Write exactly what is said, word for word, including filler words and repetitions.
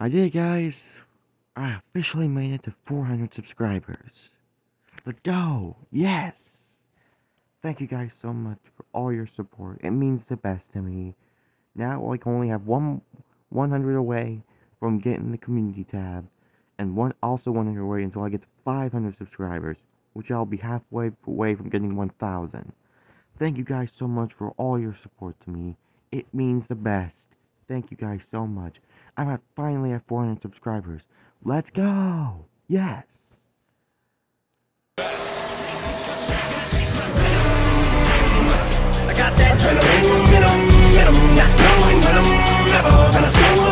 I did it, guys. I officially made it to four hundred subscribers. Let's go. Yes. Thank you guys so much for all your support. It means the best to me. Now I can only have one one hundred away from getting the community tab, and one also one hundred away until I get to five hundred subscribers, which I'll be halfway away from getting one thousand. Thank you guys so much for all your support to me. It means the best. Thank you guys so much. I'm at finally at four hundred subscribers. Let's go! Yes! I got that adrenaline in 'em, in 'em, not knowing when I'm never gonna slow